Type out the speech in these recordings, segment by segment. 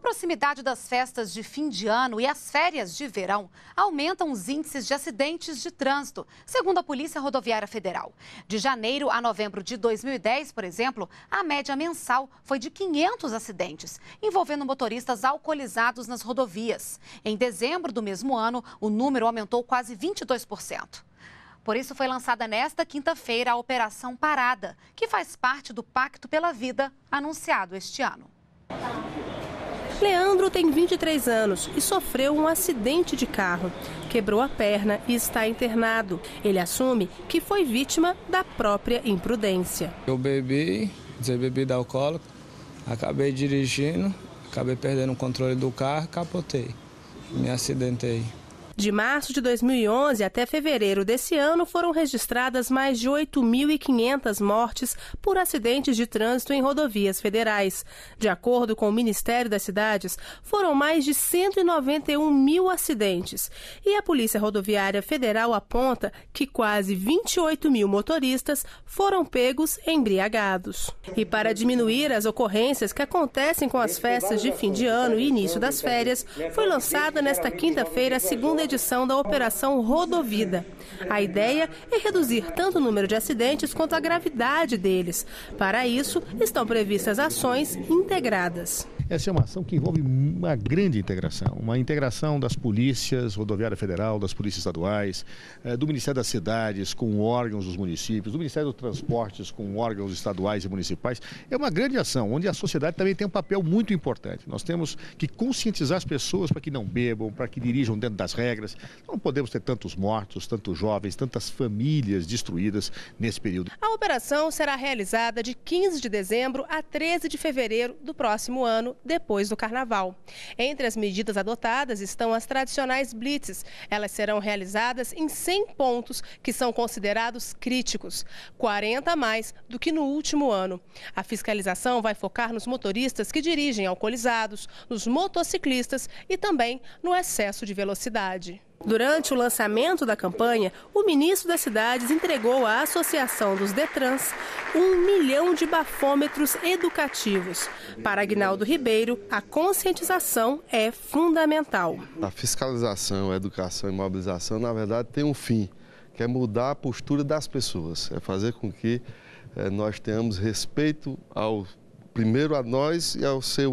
proximidade das festas de fim de ano e as férias de verão aumentam os índices de acidentes de trânsito, segundo a Polícia Rodoviária Federal. De janeiro a novembro de 2010, por exemplo, a média mensal foi de 500 acidentes, envolvendo motoristas alcoolizados nas rodovias. Em dezembro do mesmo ano, o número aumentou quase 22%. Por isso, foi lançada nesta quinta-feira a Operação Parada, que faz parte do Pacto pela Vida, anunciado este ano. Leandro tem 23 anos e sofreu um acidente de carro. Quebrou a perna e está internado. Ele assume que foi vítima da própria imprudência. Eu bebi, usei bebida alcoólica, acabei dirigindo, acabei perdendo o controle do carro, capotei, me acidentei. De março de 2011 até fevereiro desse ano, foram registradas mais de 8.500 mortes por acidentes de trânsito em rodovias federais. De acordo com o Ministério das Cidades, foram mais de 191 mil acidentes. E a Polícia Rodoviária Federal aponta que quase 28 mil motoristas foram pegos embriagados. E para diminuir as ocorrências que acontecem com as festas de fim de ano e início das férias, foi lançada nesta quinta-feira a segunda edição da Operação Rodovida. A ideia é reduzir tanto o número de acidentes quanto a gravidade deles. Para isso, estão previstas ações integradas. Essa é uma ação que envolve uma grande integração, uma integração das polícias, Rodoviária Federal, das polícias estaduais, do Ministério das Cidades com órgãos dos municípios, do Ministério dos Transportes com órgãos estaduais e municipais. É uma grande ação, onde a sociedade também tem um papel muito importante. Nós temos que conscientizar as pessoas para que não bebam, para que dirijam dentro das regras. Não podemos ter tantos mortos, tantos jovens, tantas famílias destruídas nesse período. A operação será realizada de 15 de dezembro a 13 de fevereiro do próximo ano, depois do Carnaval. Entre as medidas adotadas estão as tradicionais blitzes. Elas serão realizadas em 100 pontos que são considerados críticos, 40 a mais do que no último ano. A fiscalização vai focar nos motoristas que dirigem alcoolizados, nos motociclistas e também no excesso de velocidade. Durante o lançamento da campanha, o ministro das Cidades entregou à Associação dos Detrans 1 milhão de bafômetros educativos. Para Aguinaldo Ribeiro, a conscientização é fundamental. A fiscalização, a educação e mobilização, na verdade, tem um fim, que é mudar a postura das pessoas, é fazer com que nós tenhamos respeito primeiro a nós e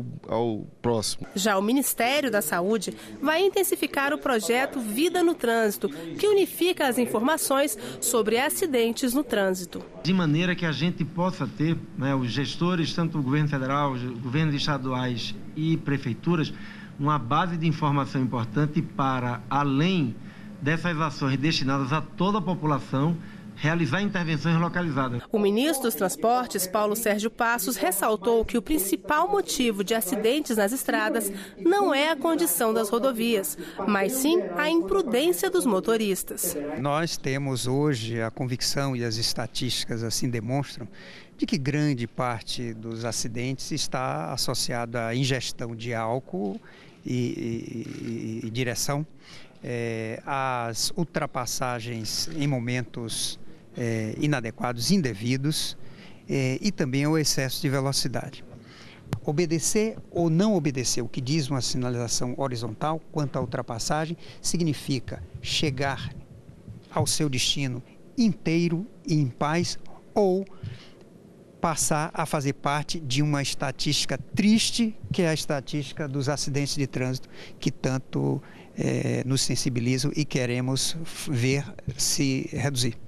ao próximo. Já o Ministério da Saúde vai intensificar o projeto Vida no Trânsito, que unifica as informações sobre acidentes no trânsito. De maneira que a gente possa ter, os gestores, tanto do governo federal, governos estaduais e prefeituras, uma base de informação importante para, além dessas ações destinadas a toda a população, realizar intervenções localizadas. O ministro dos Transportes, Paulo Sérgio Passos, ressaltou que o principal motivo de acidentes nas estradas não é a condição das rodovias, mas sim a imprudência dos motoristas. Nós temos hoje a convicção, e as estatísticas assim demonstram, de que grande parte dos acidentes está associada à ingestão de álcool e direção, às ultrapassagens em momentos inadequados, indevidos, e também ao excesso de velocidade. Obedecer ou não obedecer o que diz uma sinalização horizontal quanto à ultrapassagem significa chegar ao seu destino inteiro e em paz, ou passar a fazer parte de uma estatística triste, que é a estatística dos acidentes de trânsito, que tanto nos sensibilizam e queremos ver se reduzir.